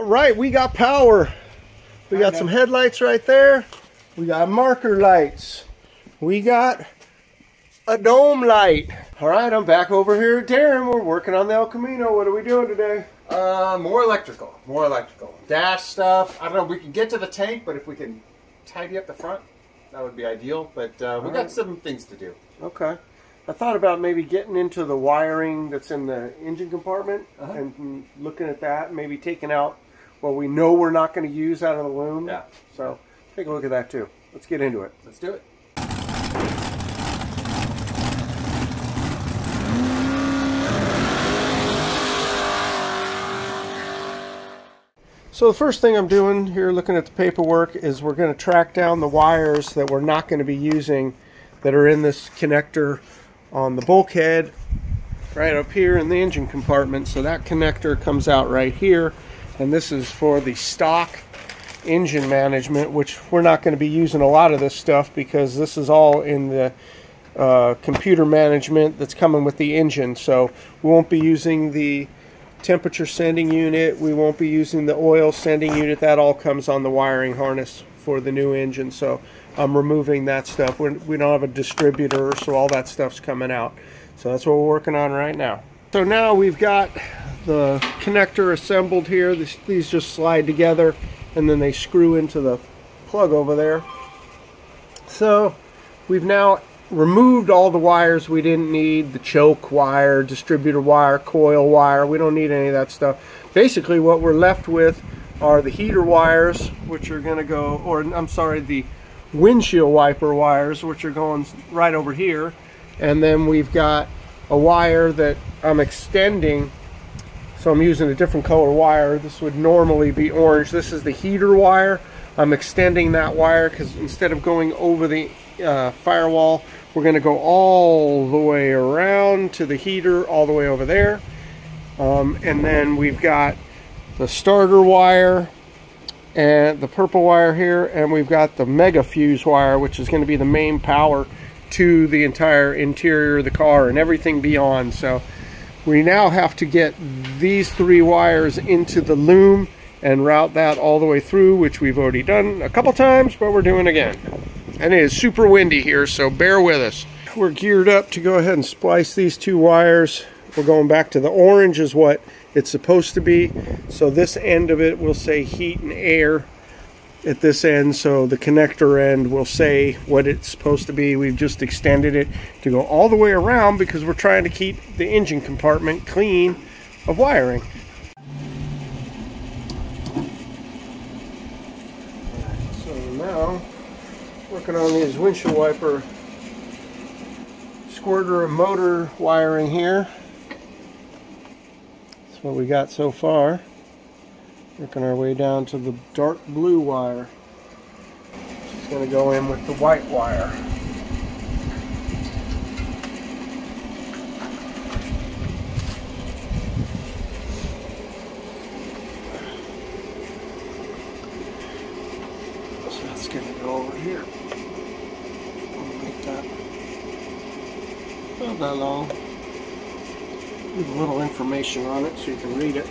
right, we got power. We got some headlights right there. We got marker lights. We got a dome light. All right, I'm back over here at Darren. We're working on the El Camino. What are we doing today? More electrical. Dash stuff. I don't know, we can get to the tank, but if we can tidy up the front, that would be ideal. But we got some things to do. Okay. I thought about maybe getting into the wiring that's in the engine compartment and looking at that, maybe taking out what we know we're not going to use out of the loom. Yeah. So take a look at that too. Let's get into it. Let's do it. So the first thing I'm doing here, looking at the paperwork, is we're going to track down the wires that we're not going to be using that are in this connector on the bulkhead right up here in the engine compartment. So that connector comes out right here, and this is for the stock engine management, which we're not going to be using a lot of this stuff because this is all in the computer management that's coming with the engine. So we won't be using the temperature sending unit, we won't be using the oil sending unit. That all comes on the wiring harness for the new engine. So I'm removing that stuff. We don't have a distributor, so all that stuff's coming out. So that's what we're working on right now. So now we've got the connector assembled here. These just slide together and then they screw into the plug over there. So we've now removed all the wires we didn't need, the choke wire, distributor wire, coil wire. We don't need any of that stuff. Basically what we're left with are the heater wires, which are going to go, or I'm sorry, the windshield wiper wires, which are going right over here. And then we've got a wire that I'm extending, so I'm using a different color wire. This would normally be orange. This is the heater wire. I'm extending that wire because instead of going over the firewall, we're going to go all the way around to the heater, all the way over there. And then we've got the starter wire and the purple wire here, and we've got the mega fuse wire, which is going to be the main power to the entire interior of the car and everything beyond. So we now have to get these three wires into the loom and route that all the way through, which we've already done a couple times, but we're doing again. And it is super windy here, so bear with us. We're geared up to go ahead and splice these two wires. We're going back to the orange is what it's supposed to be. So this end of it will say heat and air at this end. So the connector end will say what it's supposed to be. We've just extended it to go all the way around because we're trying to keep the engine compartment clean of wiring. So now, working on these windshield wiper squirter and motor wiring here. That's what we got so far. Working our way down to the dark blue wire. It's going to go in with the white wire. So that's going to go over here. Like that. Not that long. Leave a little information on it so you can read it.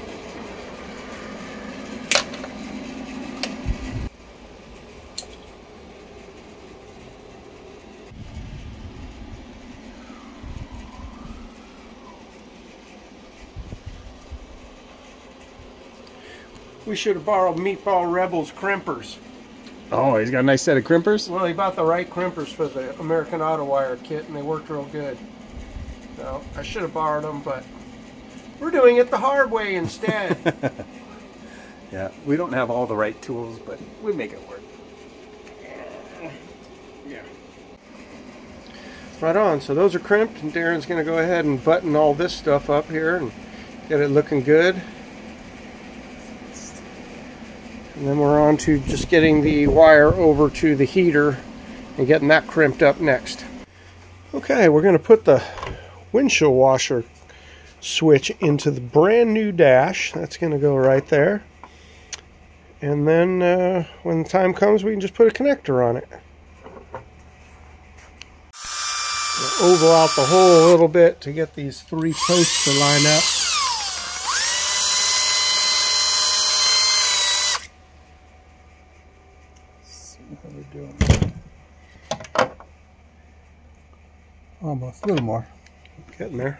We should have borrowed Meatball Rebel's crimpers. Oh, he's got a nice set of crimpers? Well, he bought the right crimpers for the American Auto Wire kit, and they worked real good. So I should have borrowed them, but we're doing it the hard way instead. Yeah, we don't have all the right tools, but we make it work. Yeah. Right on. So those are crimped, and Darren's going to go ahead and button all this stuff up here and get it looking good. And then we're on to just getting the wire over to the heater and getting that crimped up next. Okay, we're going to put the windshield washer switch into the brand new dash. That's going to go right there. And then when the time comes, we can just put a connector on it. We'll oval out the hole a little bit to get these three posts to line up. How we're doing. Almost, a little more. Getting there.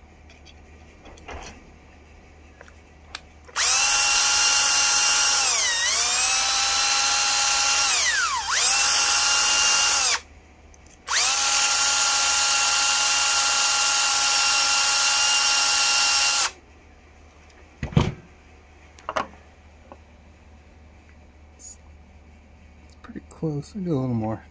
Pretty close. I'll do a little more.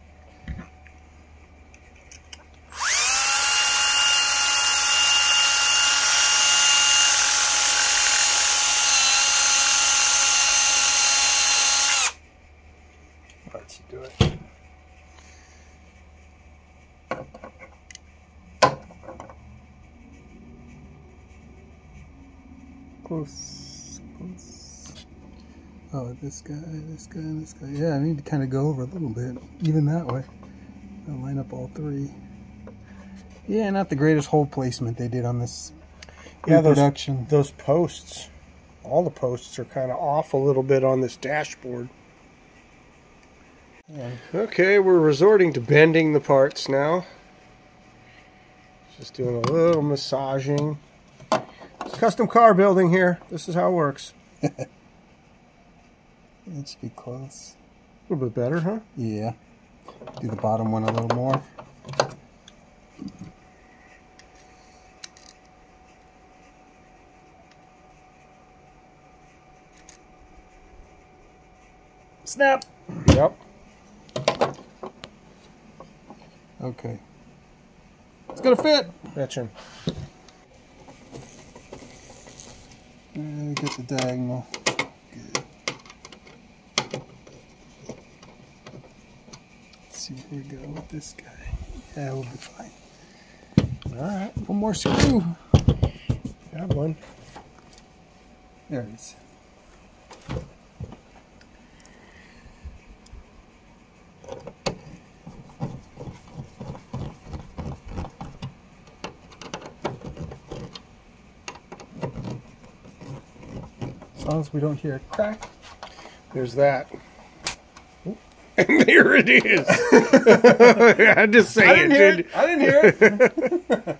Let's do it. Close. Close. Oh, this guy, this guy, and this guy. Yeah, I need to kind of go over a little bit, even that way. I'll line up all three. Yeah, not the greatest hole placement they did on this production. Those posts, all the posts are kind of off a little bit on this dashboard. Yeah. Okay, we're resorting to bending the parts now. Just doing a little massaging. It's custom car building here. This is how it works. It should be close. A little bit better, huh? Yeah. Do the bottom one a little more. Snap! Yep. Okay. It's gonna fit! Betcha. Get the diagonal. Good. Let's see where we go with this guy. Yeah, we'll be fine. Alright. One more screw. Got one. There it is. As long as we don't hear a crack. There's that. And there it is. I had to say it, dude. I didn't hear it.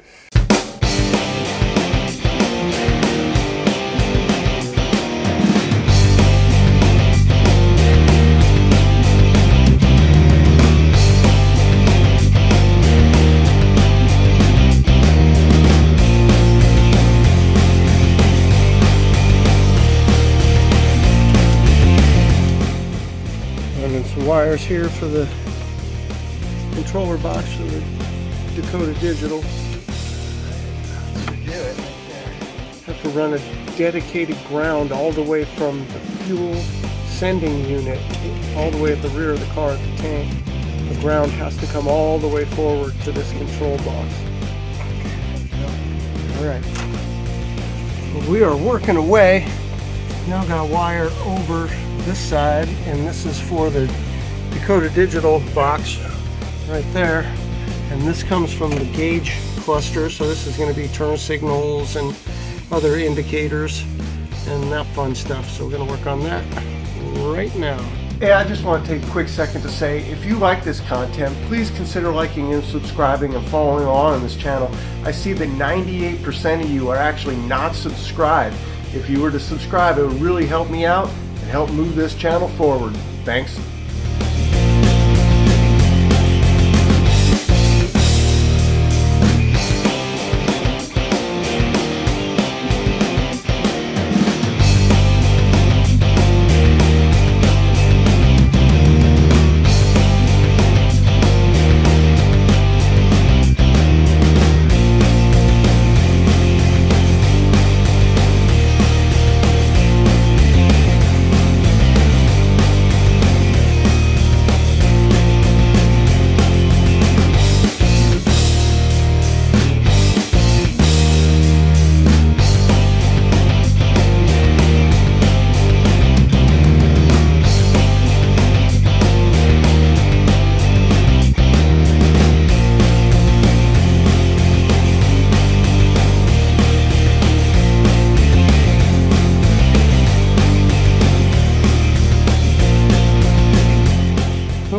Some wires here for the controller box for the Dakota Digital. Have to run a dedicated ground all the way from the fuel sending unit all the way at the rear of the car at the tank. The ground has to come all the way forward to this control box. Alright. Well, we are working away. Now got a wire over this side, and this is for the Dakota Digital box right there, and this comes from the gauge cluster, so this is going to be turn signals and other indicators and that fun stuff. So we're going to work on that right now. Hey, I just want to take a quick second to say, if you like this content, please consider liking and subscribing and following along on this channel. I see that 98% of you are actually not subscribed. If you were to subscribe, it would really help me out and help move this channel forward. Thanks.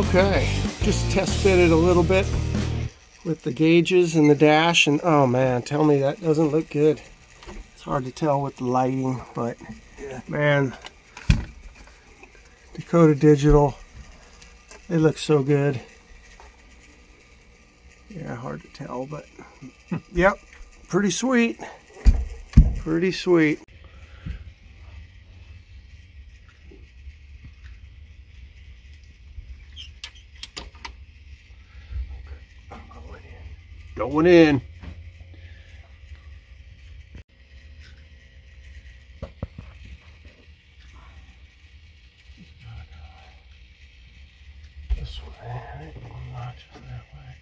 Okay, just test fitted a little bit with the gauges and the dash, and oh man, tell me that doesn't look good. It's hard to tell with the lighting, but man, Dakota Digital, they look so good. Yeah, hard to tell, but yep, pretty sweet. Pretty sweet. Going in. This way, right? Not just that way.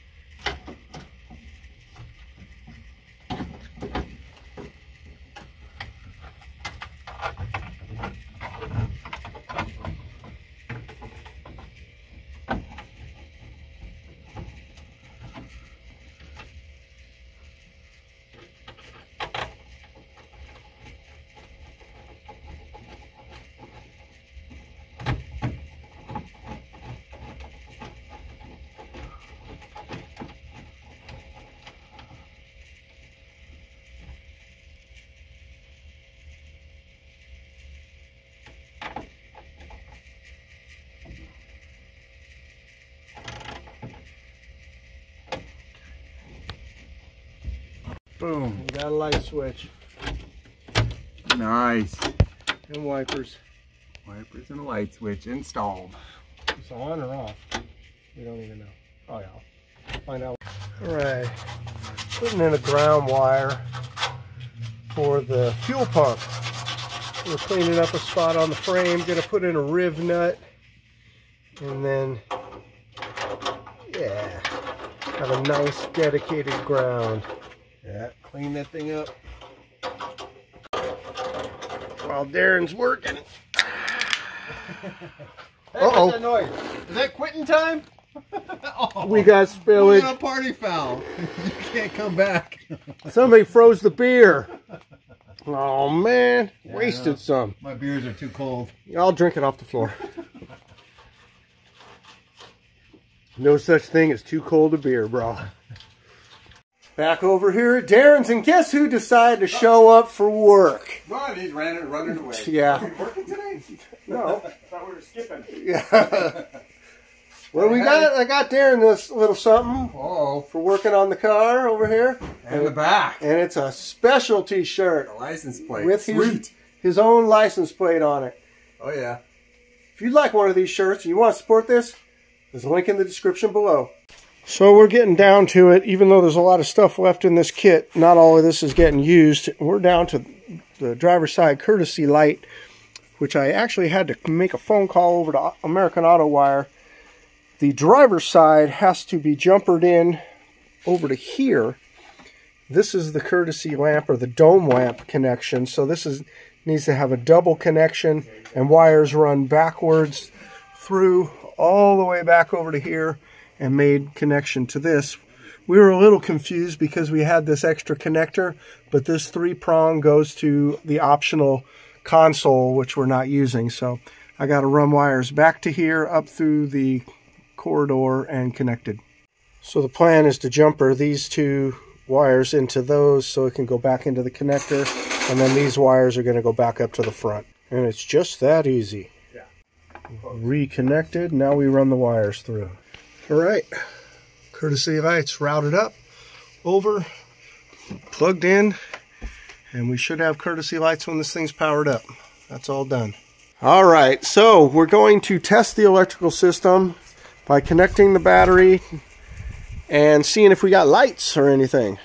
Boom. We got a light switch. Nice. And wipers. Wipers and a light switch installed. It's on or off? We don't even know. Oh yeah, I'll find out. All right, putting in a ground wire for the fuel pump. We're cleaning up a spot on the frame. Gonna put in a riv nut, and then yeah, have a nice dedicated ground. Yeah, clean that thing up while Darren's working. What's that noise? Is that quitting time? Oh, we got spillage. We're a party foul. You can't come back. Somebody froze the beer. Oh man, yeah, wasted some. My beers are too cold. I'll drink it off the floor. No such thing as too cold a beer, bro. Back over here at Darren's, and guess who decided to show up for work? Well, he's running away. Yeah. Are we working today? No. I thought we were skipping. Yeah. Well, we got. I got Darren this little something for working on the car over here. And the back. And it's a specialty shirt. A license plate. With his own license plate on it. Oh, yeah. If you'd like one of these shirts and you want to support this, there's a link in the description below. So we're getting down to it. Even though there's a lot of stuff left in this kit, not all of this is getting used. We're down to the driver's side courtesy light, which I actually had to make a phone call over to American Auto Wire. The driver's side has to be jumpered in over to here. This is the courtesy lamp, or the dome lamp connection. So this needs to have a double connection, and wires run backwards through all the way back over to here and made connection to this. We were a little confused because we had this extra connector, but this 3-prong goes to the optional console, which we're not using. So I got to run wires back to here, up through the corridor, and connected. So the plan is to jumper these two wires into those so it can go back into the connector, and then these wires are going to go back up to the front. And it's just that easy. Yeah. Reconnected. Now we run the wires through. All right, courtesy lights routed up, over, plugged in, and we should have courtesy lights when this thing's powered up. That's all done. All right, so we're going to test the electrical system by connecting the battery and seeing if we got lights or anything.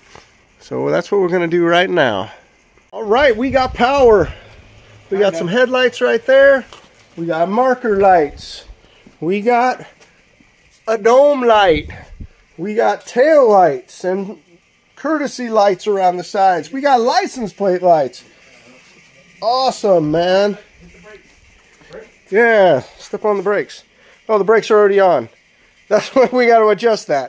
So that's what we're going to do right now. All right, we got power. We got some headlights right there. We got marker lights. We got a dome light. We got tail lights and courtesy lights around the sides. We got license plate lights. Awesome, man. Yeah, step on the brakes. Oh, the brakes are already on. That's when we got to adjust that.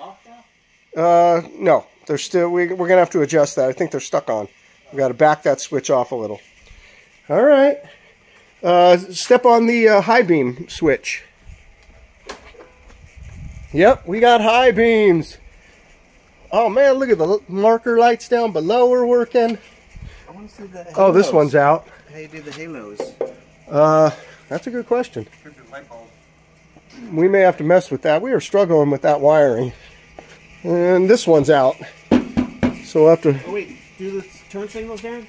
No, they're still. We're gonna have to adjust that. I think they're stuck on. We got to back that switch off a little. All right. Step on the high beam switch. Yep, we got high beams. Oh man, look at the marker lights down below are working. I want to see the halos. Oh, this one's out. How you do the halos? That's a good question. We may have to mess with that. We are struggling with that wiring. And this one's out. So we'll have to... Oh wait, do the turn signals, Darren?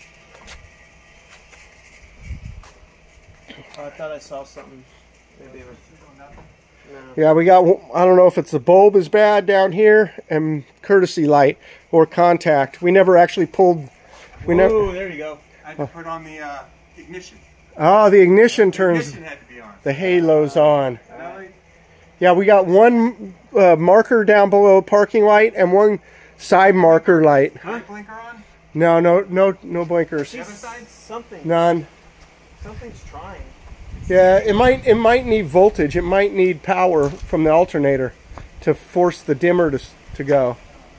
Oh, I thought I saw something. Maybe it was... No. Yeah, we got... I don't know if it's the bulb is bad down here and courtesy light or contact. We never actually pulled... Oh, there you go. I had to put on the ignition. Oh, the ignition turns... Ignition had to be on. The halo's on. Yeah, we got one marker down below parking light and one side marker light. Huh? Blinker on? No blinkers. The other side? Something. None. Something's trying. Yeah, it might need voltage. It might need power from the alternator to force the dimmer to go.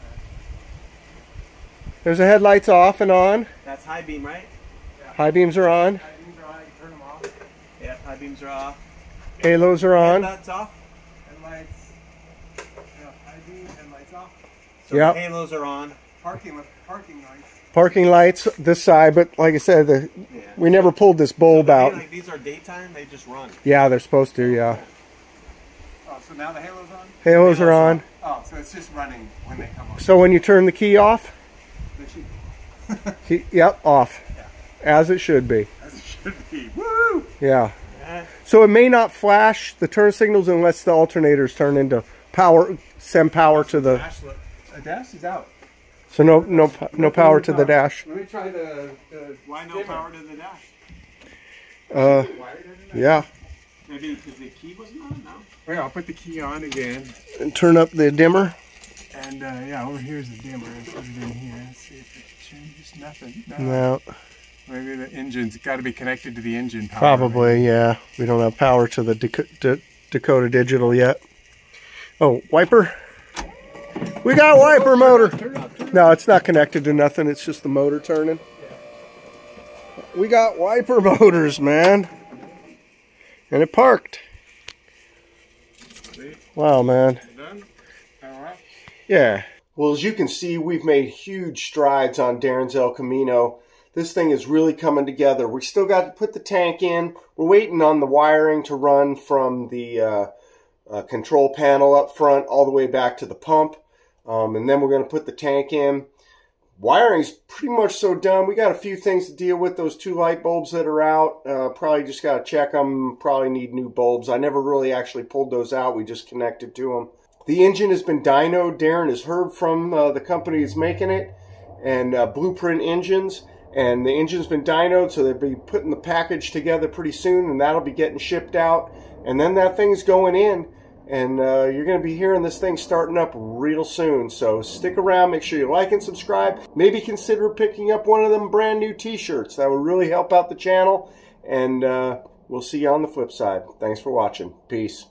There's the headlights off and on. That's high beam, right? Yeah. High beams are on. High beams are on. You turn them off. Yeah, high beams are off. Halos are on. Headlights off. Headlights. Yeah, high beam, headlights off. So yep. Halos are on. Parking lights. Parking lights this side, but like I said, we never pulled this bulb out. Like these are daytime, they just run. Yeah, they're supposed to, yeah. Oh, so now the halo's on? Halos are on. Oh, so it's just running when they come on. So when you turn the key off? Yep, off. Yeah. As it should be. As it should be. Woo! Yeah. So it may not flash the turn signals unless the alternators turn into power, send power to the... The dash is out. So no power to the dash. Let me try the why no power to the dash? Yeah. Maybe because the key wasn't on? No. Wait, I'll put the key on again. And turn up the dimmer. And yeah, over here's the dimmer. Let's put it in here. Let's see if it changes. Nothing. No. Maybe the engine's got to be connected to the engine power. Probably, yeah. We don't have power to the Dakota Digital yet. Oh, wiper. We got wiper motor. No, it's not connected to nothing. It's just the motor turning. We got wiper motors, man. And it parked. Wow, man. Done? All right. Yeah. Well, as you can see, we've made huge strides on Darren's El Camino. This thing is really coming together. We still got to put the tank in. We're waiting on the wiring to run from the control panel up front all the way back to the pump. And then we're going to put the tank in. Wiring's pretty much so done. We got a few things to deal with. Those two light bulbs that are out, probably just got to check them. Probably need new bulbs. I never really actually pulled those out. We just connected to them. The engine has been dynoed. Darren has heard from the company that's making it, and Blueprint Engines. And the engine's been dynoed, so they'll be putting the package together pretty soon, and that'll be getting shipped out. And then that thing's going in, and you're going to be hearing this thing starting up real soon. So stick around, make sure you like and subscribe. Maybe consider picking up one of them brand new t-shirts. That would really help out the channel. And we'll see you on the flip side. Thanks for watching. Peace.